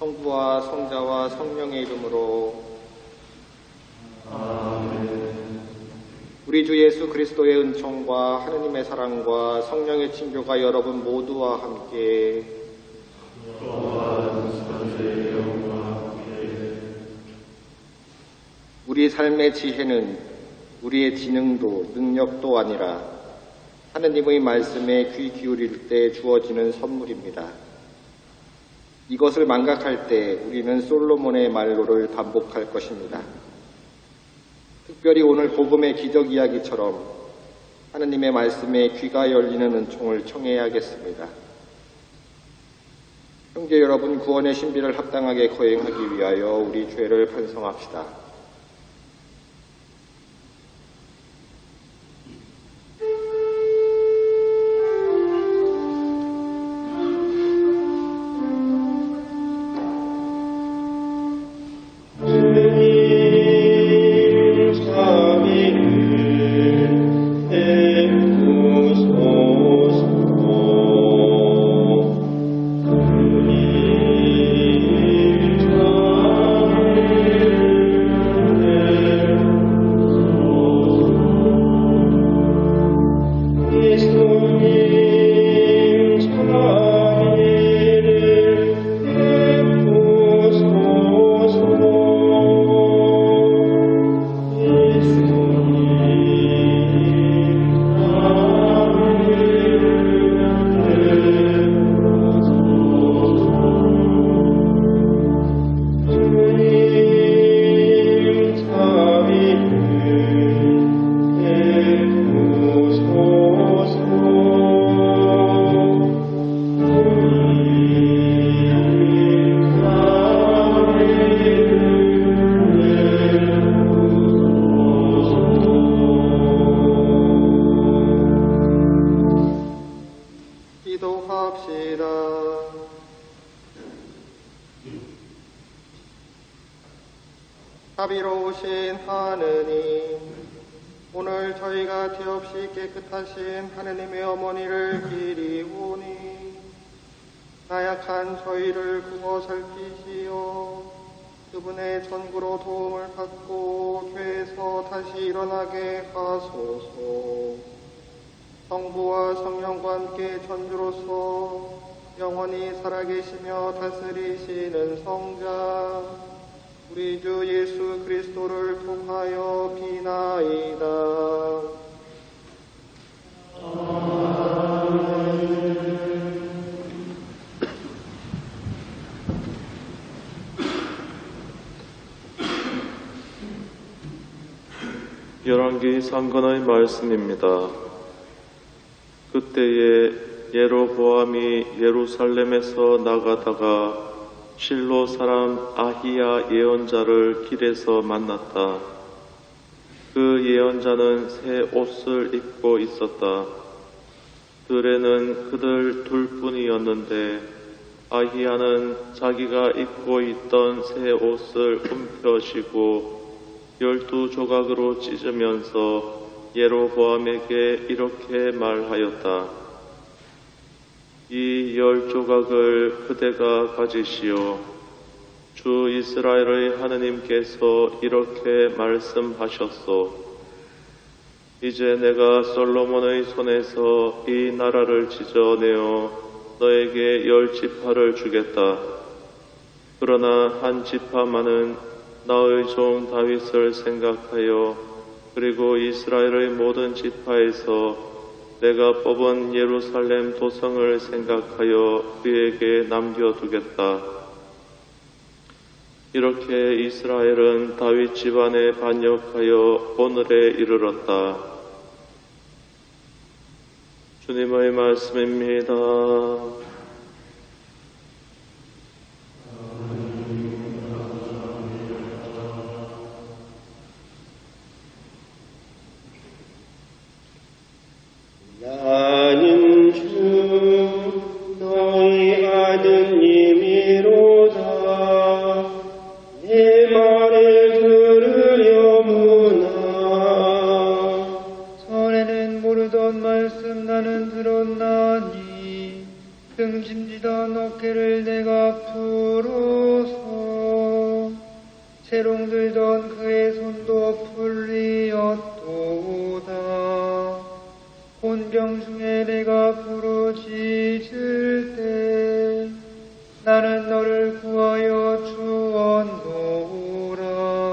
성부와 성자와 성령의 이름으로 아멘. 우리 주 예수 그리스도의 은총과 하느님의 사랑과 성령의 친교가 여러분 모두와 함께 우리 삶의 지혜는 우리의 지능도 능력도 아니라 하느님의 말씀에 귀 기울일 때 주어지는 선물입니다. 이것을 망각할 때 우리는 솔로몬의 말로를 반복할 것입니다. 특별히 오늘 복음의 기적 이야기처럼 하느님의 말씀에 귀가 열리는 은총을 청해야겠습니다. 형제 여러분, 구원의 신비를 합당하게 거행하기 위하여 우리 죄를 반성합시다. 자비로우신 하느님, 오늘 저희가 죄 없이 깨끗하신 하느님의 어머니를 기리오니 나약한 저희를 구워 살피시어 그분의 전구로 도움을 받고 죄에서 다시 일어나게 하소서. 성부와 성령과 함께 전주로서 영원히 살아계시며 다스리시는 성자 우리 주 예수 그리스도를 통하여 비나이다. 열왕기 상건의 말씀입니다. 그때에 예로보암이 예루살렘에서 나가다가 실로 사람 아히야 예언자를 길에서 만났다. 그 예언자는 새 옷을 입고 있었다. 들에는 그들 둘뿐이었는데 아히야는 자기가 입고 있던 새 옷을 움켜쥐고 12조각으로 찢으면서 예로보암에게 이렇게 말하였다. 이 10조각을 그대가 가지시오. 주 이스라엘의 하느님께서 이렇게 말씀하셨소. 이제 내가 솔로몬의 손에서 이 나라를 찢어내어 너에게 10지파를 주겠다. 그러나 한 지파만은 나의 종 다윗을 생각하여 그리고 이스라엘의 모든 지파에서 내가 뽑은 예루살렘 도성을 생각하여 그에게 남겨두겠다. 이렇게 이스라엘은 다윗 집안에 반역하여 오늘에 이르렀다. 주님의 말씀입니다. 나는 주 너희 아드님이로다. 내 말을 들으려무나. 전에는 모르던 말씀 나는 들었나니 재롱들던 그의 손도 풀리었도다. 곤병 중에 내가 부르짖을 때 나는 너를 구하여 주었노라.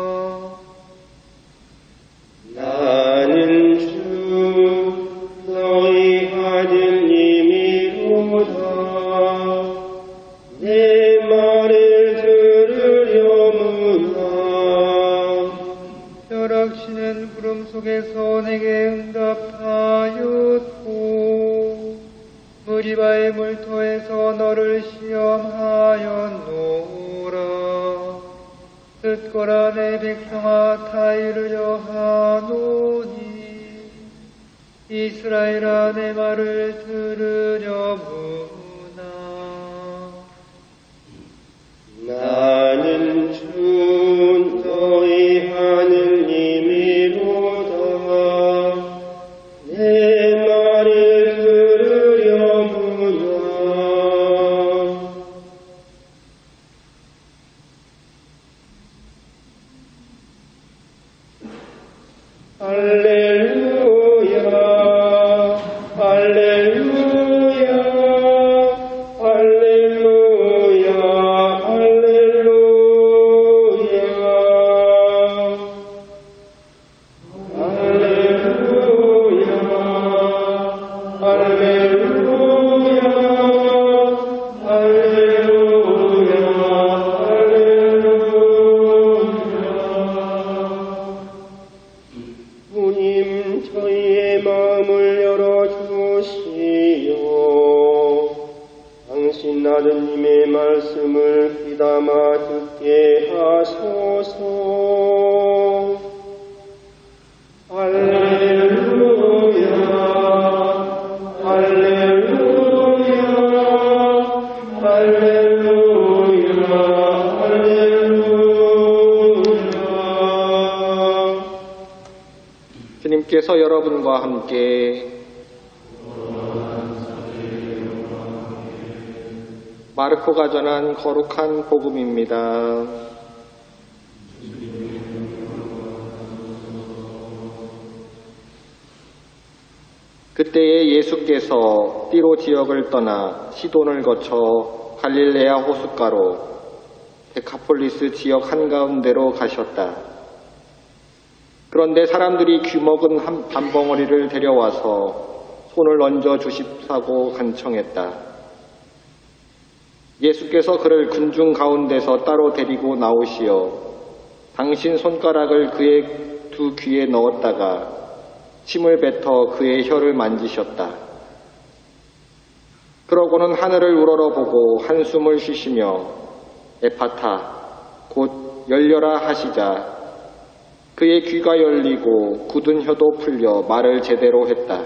나는 주 너희 하느님이로다. 내 말을 들으려무나. 벼락치는 구름 속에서 내게 응답하였고 무리바의 물터에서 너를 시험하였노라. 듣거라 내 백성아 다 이르려 하노니 이스라엘아 내 말을 들으려무나. 나는 주 너희 하느님이로다. 내 말을 들으려무나. 할렐루야, 할렐루야, 할렐루야, 할렐루야, 할렐루야, 할렐루야, 할렐루야, 할렐루야. 주님 저희의 마음을 열어주시오. 당신 아드님의 말씀을 귀담아 듣게 하소서. 할렐루야, 할렐루야, 할렐루야, 할렐루야. 주님께서 여러분과 함께 마르코가 전한 거룩한 복음입니다. 그때에 예수께서 띠로 지역을 떠나 시돈을 거쳐 갈릴레아 호숫가로 데카폴리스 지역 한가운데로 가셨다. 그런데 사람들이 귀먹은 밤벙어리를 데려와서 손을 얹어 주십사고 간청했다. 예수께서 그를 군중 가운데서 따로 데리고 나오시어 당신 손가락을 그의 두 귀에 넣었다가 침을 뱉어 그의 혀를 만지셨다. 그러고는 하늘을 우러러보고 한숨을 쉬시며 에파타 곧 열려라 하시자 그의 귀가 열리고 굳은 혀도 풀려 말을 제대로 했다.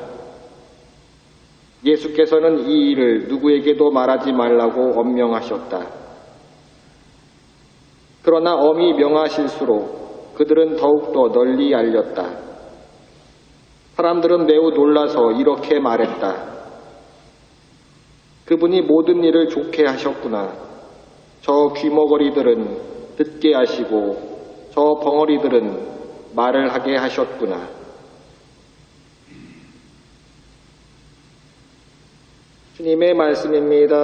예수께서는 이 일을 누구에게도 말하지 말라고 엄명하셨다. 그러나 엄히 명하실수록 그들은 더욱더 널리 알렸다. 사람들은 매우 놀라서 이렇게 말했다. 그분이 모든 일을 좋게 하셨구나. 저 귀머거리들은 듣게 하시고 저 벙어리들은 말을 하게 하셨구나. 주님의 말씀입니다.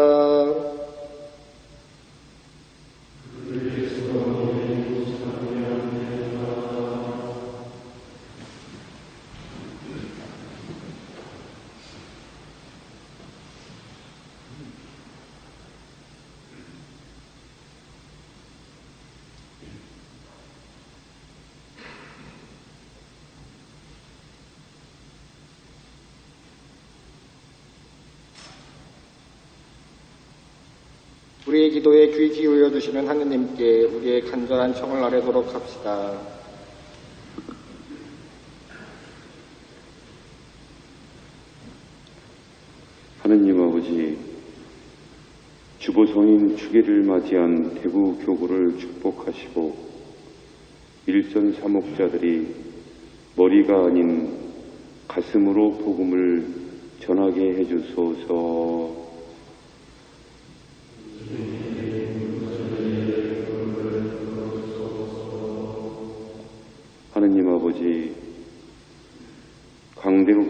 우리의 기도에 귀 기울여 주시는 하느님께 우리의 간절한 청을 아뢰도록 합시다. 하느님 아버지, 주보성인 추기를 맞이한 대구 교구를 축복하시고 일선 사목자들이 머리가 아닌 가슴으로 복음을 전하게 해주소서.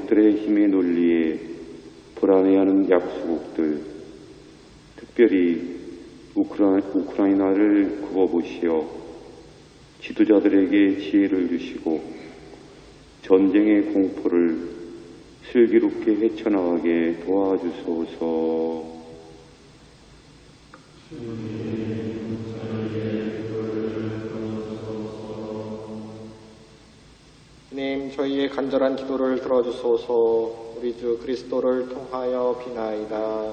적들의 힘의 논리에 불안해하는 약소국들, 특별히 우크라이나를 굽어보시어 지도자들에게 지혜를 주시고 전쟁의 공포를 슬기롭게 헤쳐나가게 도와주소서. 주님, 저희의 간절한 기도를 들어주소서. 우리 주 그리스도를 통하여 비나이다.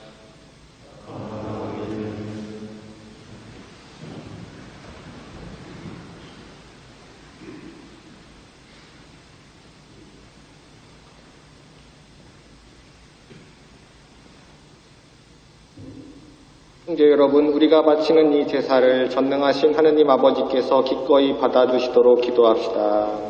형제 여러분, 우리가 바치는 이 제사를 전능하신 하느님 아버지께서 기꺼이 받아주시도록 기도합시다.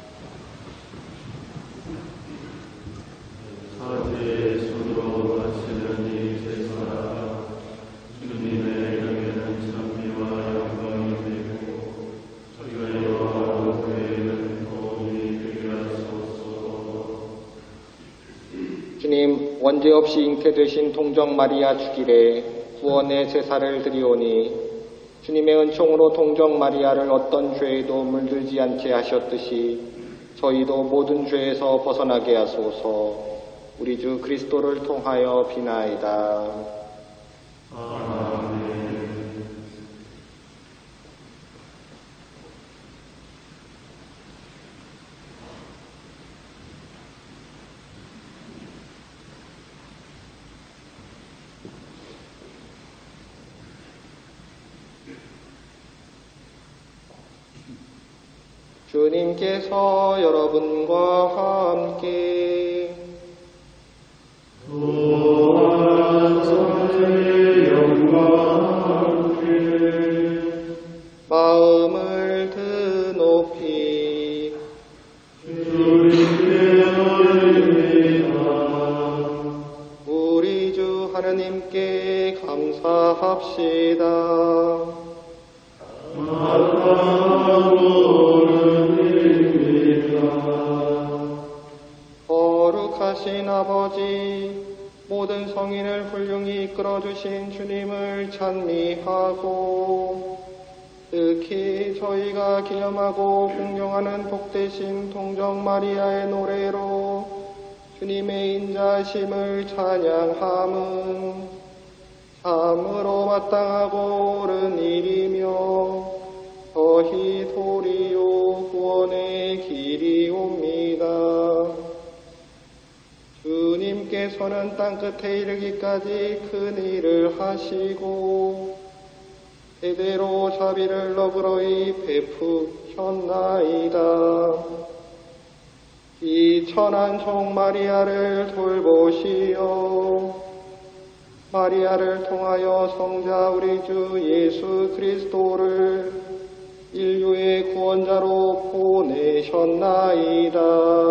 주님, 원죄 없이 잉태되신 동정 마리아 주길에 구원의 제사를 드리오니 주님의 은총으로 동정 마리아를 어떤 죄에도 물들지 않게 하셨듯이 저희도 모든 죄에서 벗어나게 하소서. 우리 주 그리스도를 통하여 비나이다. 아멘. 주님께서 여러분과 함께 마음을 드높이 우리 주 하느님께 감사합시다. 거룩하신 아버지, 모든 성인을 훌륭히 이끌어주신 주님을 찬미하고 특히 저희가 기념하고 공경하는 복되신 동정 마리아의 노래로 주님의 인자심을 찬양함은 참으로 마땅하고 옳은 일이며 저희 도리요 구원의 길이옵니다. 주님께서는 땅끝에 이르기까지 큰 일을 하시고 대대로 자비를 너그러이 베푸셨나이다. 이 천한 종 마리아를 돌보시어 마리아를 통하여 성자 우리 주 예수 그리스도를 인류의 구원자로 보내셨나이다.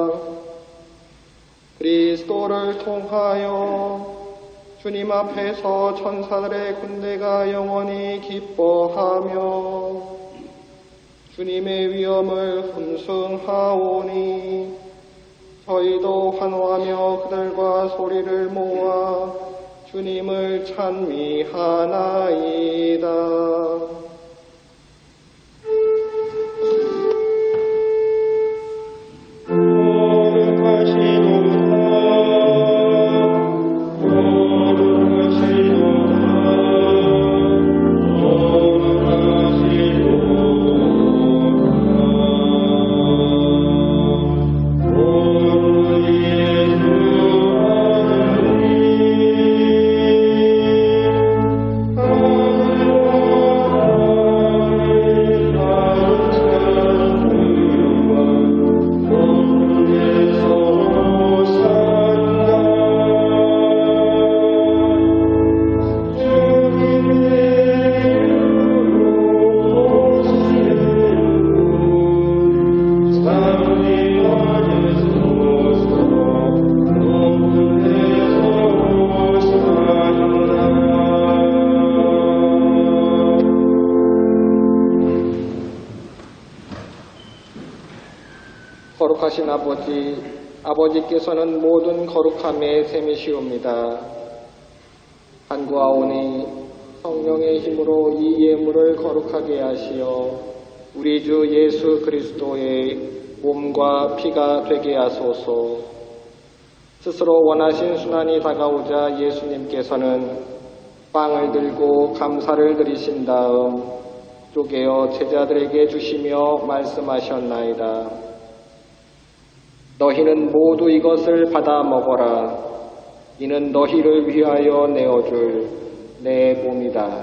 그리스도를 통하여 주님 앞에서 천사들의 군대가 영원히 기뻐하며 주님의 위엄을 흠숭하오니 저희도 환호하며 그들과 소리를 모아 주님을 찬미하나이다. 거룩하신 아버지, 아버지께서는 모든 거룩함에 셈이시옵니다. 간구하오니 성령의 힘으로 이 예물을 거룩하게 하시어 우리 주 예수 그리스도의 몸과 피가 되게 하소서. 스스로 원하신 순환이 다가오자 예수님께서는 빵을 들고 감사를 드리신 다음 쪼개어 제자들에게 주시며 말씀하셨나이다. 너희는 모두 이것을 받아 먹어라. 이는 너희를 위하여 내어줄 내 몸이다.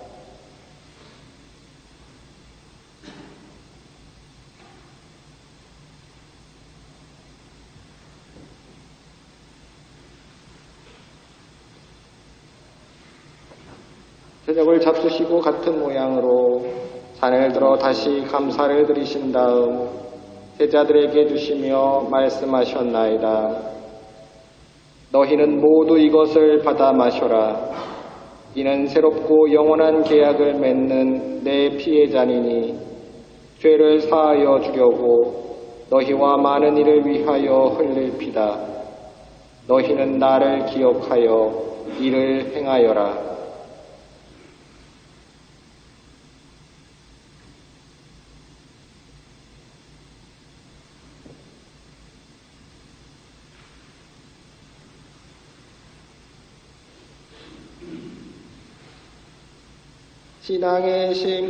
저녁을 잡수시고 같은 모양으로 잔을 들어 다시 감사를 드리신 다음 제자들에게 주시며 말씀하셨나이다. 너희는 모두 이것을 받아 마셔라. 이는 새롭고 영원한 계약을 맺는 내 피의 잔이니 죄를 사하여 주려고 너희와 많은 이를 위하여 흘릴 피다. 너희는 나를 기억하여 이를 행하여라. 신앙의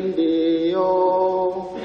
신비요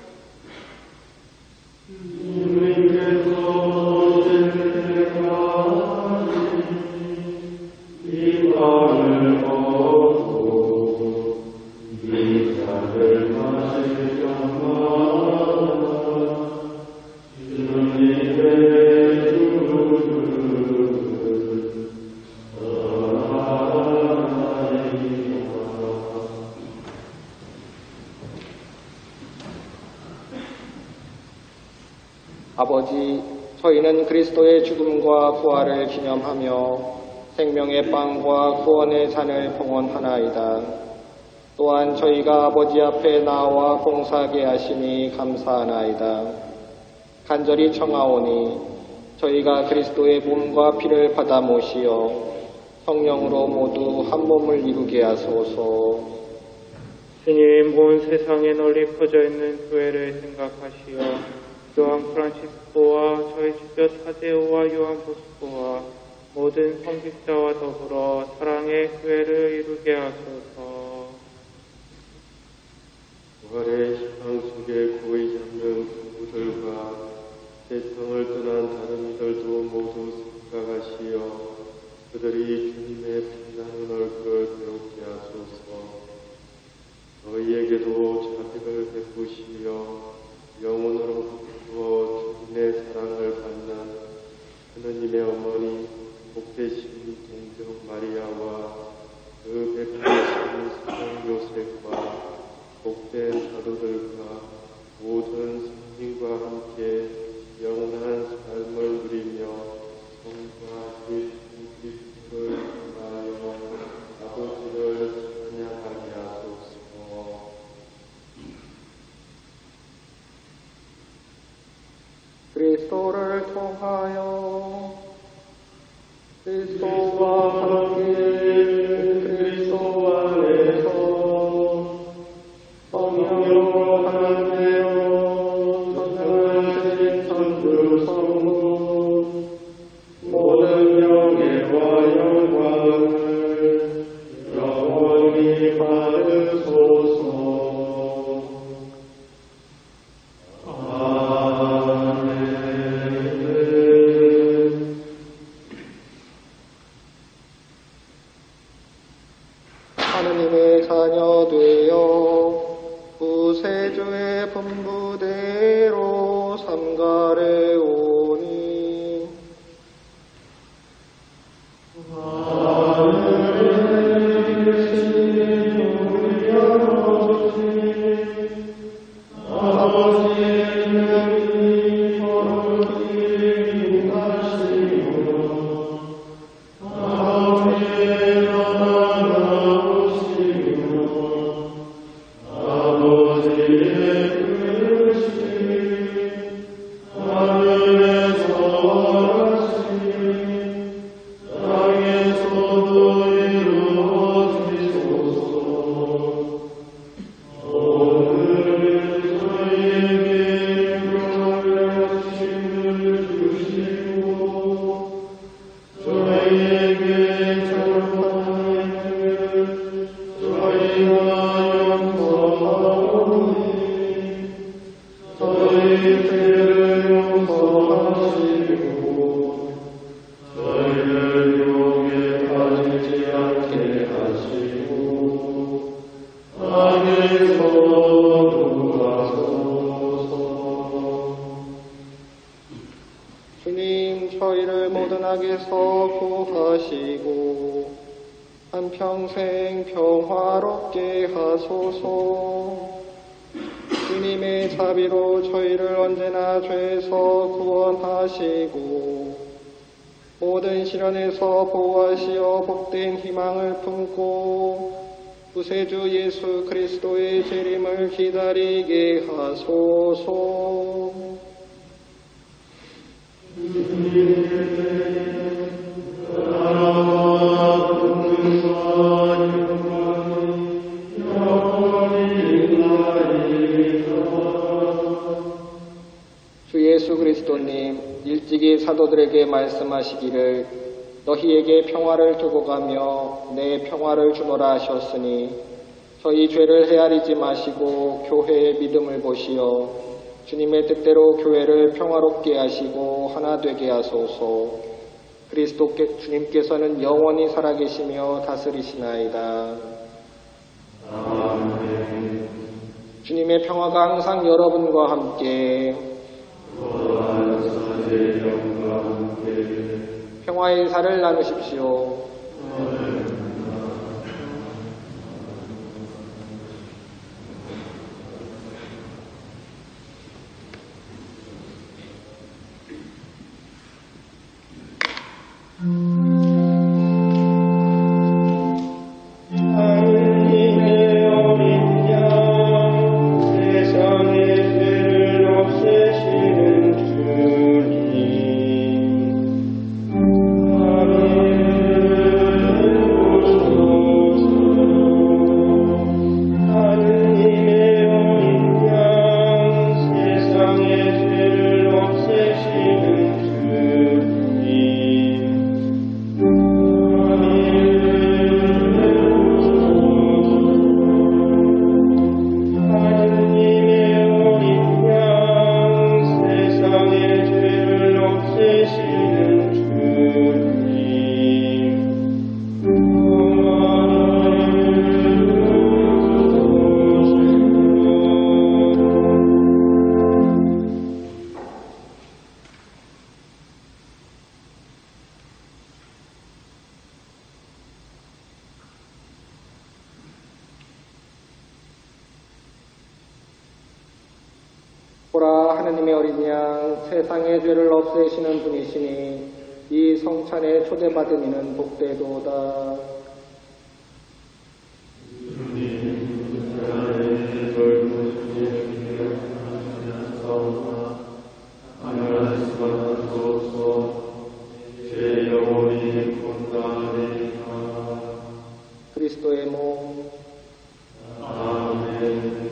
아버지, 저희는 그리스도의 죽음과 부활을 기념하며 생명의 빵과 구원의 잔을 봉헌하나이다. 또한 저희가 아버지 앞에 나와 봉사하게 하시니 감사하나이다. 간절히 청하오니 저희가 그리스도의 몸과 피를 받아 모시어 성령으로 모두 한 몸을 이루게 하소서. 주님, 온 세상에 널리 퍼져 있는 교회를 생각하시어 요한 프란치스코와 저희 주교 타데오와 요한 보스코와 모든 성직자와 더불어 사랑의 교회를 이루게 하소서. 부활의 희망 속에 고이 잡는 부부들과 세상을 떠난 다른 이들도 모두 생각하시어 그들이 주님의 빛나는 얼굴을 배우게 하소서. 저희에게도 자비를 베푸시며 영혼으로 주님의 사랑을 받는 하느님의 어머니 복되신 동정 마리아와 그 베푸신 성령 요셉과 복된 사도들과 모든 성인과 함께 영원한 삶을 누리며 성과 예수 그리스도를 통하여 아버지를 찬양하게 하소서. 그리스도를 통하여 그리스도와 함께 그리스도 안에서 성령으로 하나 되어 전능하신 천주 성부 모든 명예와 영광을 영원히 받으소서. 하느님의 자녀 되어 구세주의 분부대로 삼가래 오니 아버지의 능히 거룩히 하시고 아버지의 나라 주님, 저희를 모든 악에서 구하시고 한평생 평화롭게 하소서. 주님의 자비로 저희를 언제나 죄에서 구원하시고 모든 시련에서 보호하시어 복된 희망을 품고 구세주 예수 그리스도의 재림을 기다리게 하소서. 주 예수 그리스도님, 일찍이 사도들에게 말씀하시기를 너희에게 평화를 두고 가며 내 평화를 주노라 하셨으니 저희 죄를 헤아리지 마시고 교회의 믿음을 보시어 주님의 뜻대로 교회를 평화롭게 하시고 하나 되게 하소서. 그리스도께 주님께서는 영원히 살아계시며 다스리시나이다. 아멘. 주님의 평화가 항상 여러분과 함께 평화의 인사를 나누십시오. 보라, 하느님의 어린 양, 세상의 죄를 없애시는 분이시니 이 성찬에 초대받은 이는 복되도다. 그리스도의 몸. 아멘.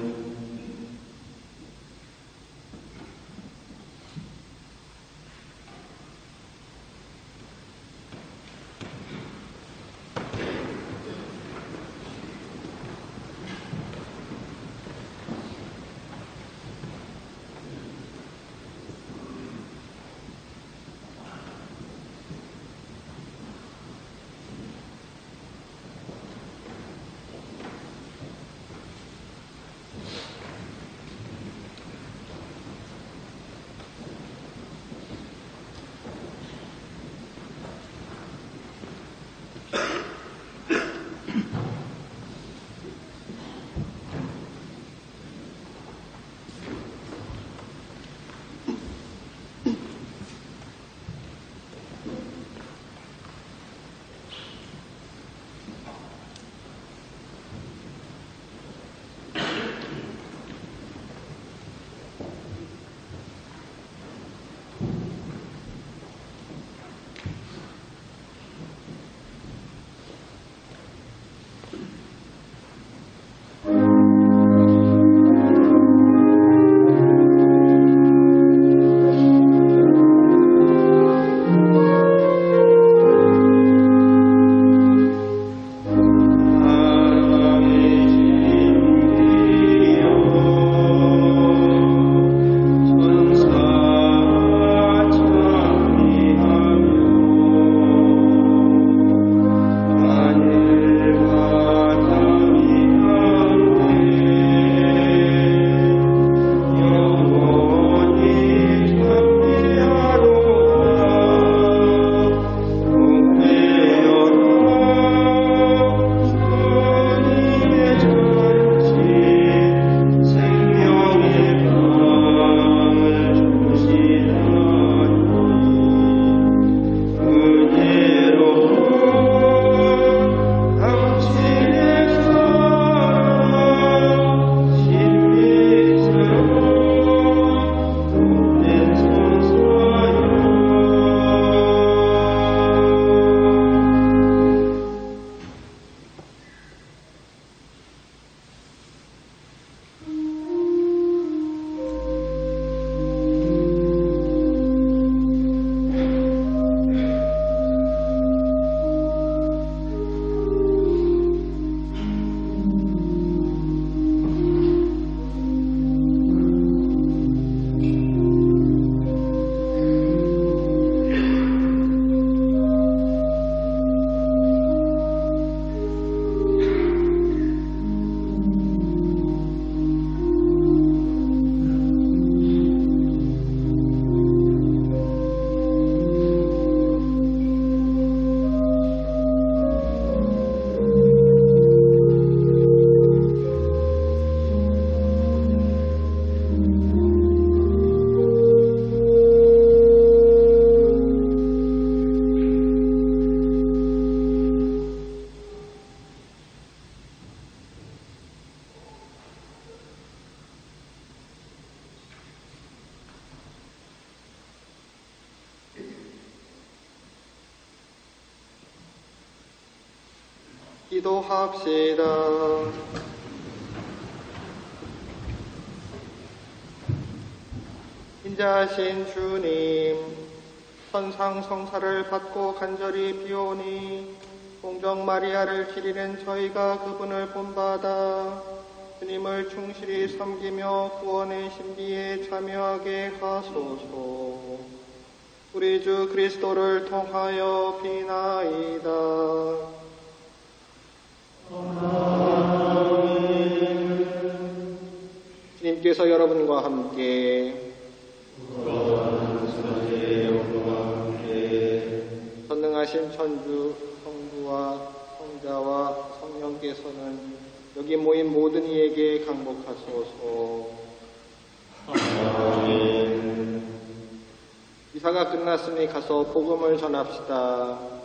기도합시다. 인자하신 주님, 선상성사를 받고 간절히 비오니 공정 마리아를 기리는 저희가 그분을 본받아 주님을 충실히 섬기며 구원의 신비에 참여하게 하소서. 우리 주 그리스도를 통하여 비나이다. 주님께서 여러분과 함께 전능하신 천주 성부와 성자와 성령께서는 여기 모인 모든 이에게 강복하소서. 아멘. 이사가 끝났으니 가서 복음을 전합시다.